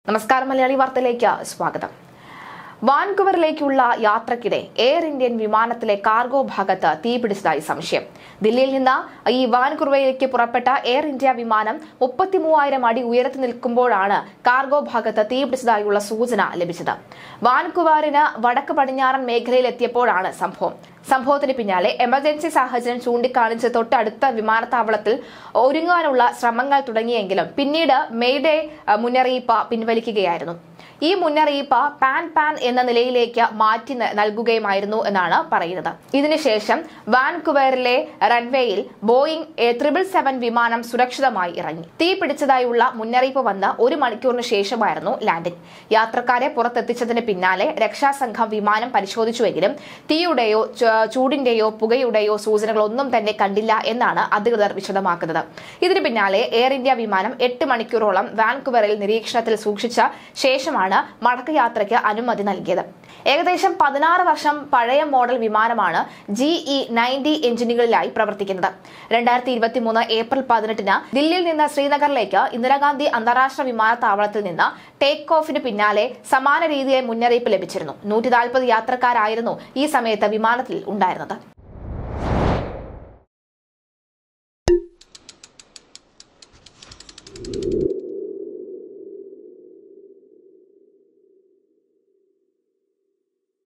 നമസ്കാരം മലയാളി വാർത്തയിലേക്ക് സ്വാഗതം. വാൻകൂവറിലേക്കുള്ള യാത്രക്കിടെ എയർ ഇന്ത്യൻ വിമാനത്തിലെ കാർഗോ ഭാഗത്ത് തീപിടിച്ചതായി സംശയം. ദില്ലിയിൽ നിന്ന് ഈ വാൻകൂവറിലേക്ക് പുറപ്പെട്ട എയർ ഇന്ത്യ വിമാനം 33,000 അടി ഉയരത്തിൽ നിൽക്കുമ്പോഴാണ് കാർഗോ ഭാഗത്ത് തീപിടിച്ചതായുള്ള സൂചന ലഭിച്ചത്. വാൻകൂവറിന് വടക്ക് പടിഞ്ഞാറൻ മേഖലയിൽ എത്തിയപ്പോഴാണ് സംഭവത്തിന് പിന്നാലെ എമർജൻസി സാഹചര്യം ചൂണ്ടിക്കാണിച്ച് തൊട്ടടുത്ത വിമാനത്താവളത്തിൽ ഒരുങ്ങാനുള്ള ശ്രമങ്ങൾ തുടങ്ങിയെങ്കിലും പിന്നീട് മെയ്ഡേ മുന്നറിയിപ്പ് പിൻവലിക്കുകയായിരുന്നു. ഈ മുന്നറിയിപ്പ് പാൻ എന്ന നിലയിലേക്ക് മാറ്റി നൽകുകയുമായിരുന്നു എന്നാണ് പറയുന്നത്. ഇതിനുശേഷം വാൻകൂവറിലെ റൺവേയിൽ ബോയിംഗ് 777 വിമാനം സുരക്ഷിതമായി ഇറങ്ങി. തീ പിടിച്ചതായുള്ള മുന്നറിയിപ്പ് വന്ന് 1 മണിക്കൂറിന് ശേഷമായിരുന്നു ലാൻഡിംഗ്. യാത്രക്കാരെ പുറത്തെത്തിച്ചതിന് പിന്നാലെ രക്ഷാസംഘം വിമാനം പരിശോധിച്ചുവെങ്കിലും തീയുടെയോ ചൂടിന്റെയോ പുകയുടെയോ സൂചനകളൊന്നും തന്നെ കണ്ടില്ല എന്നാണ് അധികൃതർ വിശദമാക്കുന്നത്. ഇതിന് പിന്നാലെ എയർ ഇന്ത്യ വിമാനം 8 മണിക്കൂറോളം വാൻകൂവറിൽ നിരീക്ഷണത്തിൽ സൂക്ഷിച്ച ശേഷമാണ് മടക്കയാത്രയ്ക്ക് അനുമതി നൽകിയത്. ഏകദേശം 16 വർഷം പഴയ മോഡൽ വിമാനമാണ് GE90 എഞ്ചിനുകളിലായി പ്രവർത്തിക്കുന്നത്. 2023 ഏപ്രിൽ 18-ന് ദില്ലിയിൽ നിന്ന് ശ്രീനഗറിലേക്ക് ഇന്ദിരാഗാന്ധി അന്താരാഷ്ട്ര വിമാനത്താവളത്തിൽ നിന്ന് ടേക്ക് ഓഫിന് പിന്നാലെ സമാന രീതിയിലെ മുന്നറിയിപ്പ് ലഭിച്ചിരുന്നു. 140 യാത്രക്കാരായിരുന്നു ഈ സമയത്ത് വിമാനത്തിൽ ഉണ്ടായിരുന്നത്.